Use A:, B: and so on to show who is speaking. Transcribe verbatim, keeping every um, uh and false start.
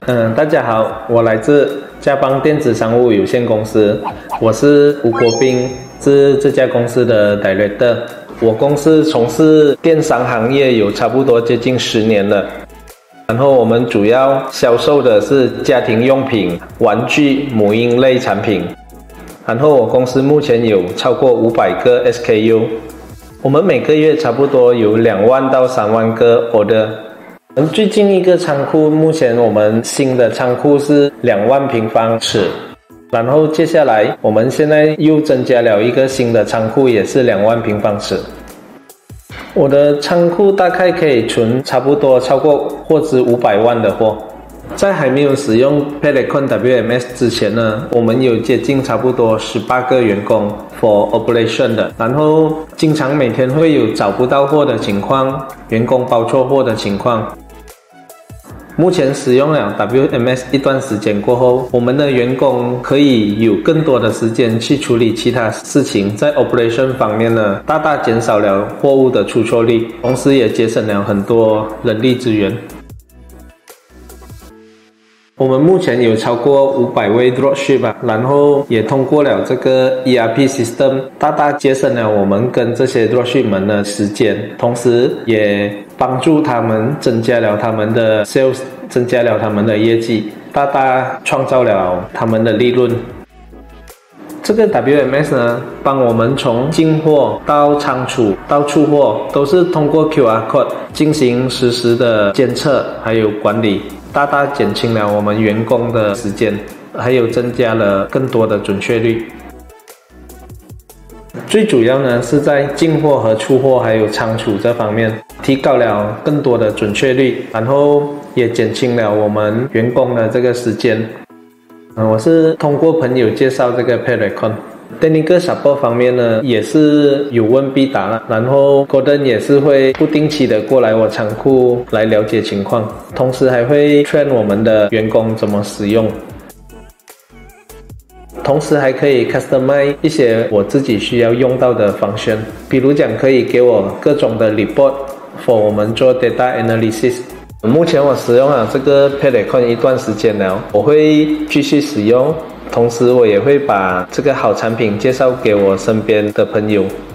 A: 嗯，大家好，我来自嘉邦电子商务有限公司，我是吴国斌，是这家公司的 Director。我公司从事电商行业有差不多接近十年了，然后我们主要销售的是家庭用品、玩具、母婴类产品。然后我公司目前有超过五百个 S K U， 我们每个月差不多有两万到三万个 order。最近一个仓库，目前我们新的仓库是两万平方尺，然后接下来我们现在又增加了一个新的仓库，也是两万平方尺。我的仓库大概可以存差不多超过货值五百万的货。在还没有使用 PayRecon W M S 之前呢，我们有接近差不多十八个员工 for operation 的，然后经常每天会有找不到货的情况，员工包错货的情况。目前使用了 W M S 一段时间过后，我们的员工可以有更多的时间去处理其他事情，在 operation 方面呢，大大减少了货物的出错率，同时也节省了很多人力资源。我们目前有超过五百位 dropship， 然后也通过了这个 E R P system， 大大节省了我们跟这些 dropship 们的时间，同时也帮助他们增加了他们的 sales， 增加了他们的业绩，大大创造了他们的利润。这个 W M S 呢，帮我们从进货到仓储到出货，都是通过 Q R code 进行实时的监测还有管理，大大减轻了我们员工的时间，还有增加了更多的准确率。最主要呢是在进货和出货还有仓储这方面提高了更多的准确率，然后也减轻了我们员工的这个时间。嗯，我是通过朋友介绍这个 PayRecon。Technical support 方面呢，也是有问必答了。然后 Gordon 也是会不定期的过来我仓库来了解情况，同时还会 train 我们的员工怎么使用。同时还可以 customize 一些我自己需要用到的 function， 比如讲可以给我各种的 report for 我们做 data analysis。目前我使用了这个 PayRecon 一段时间了，我会继续使用，同时我也会把这个好产品介绍给我身边的朋友。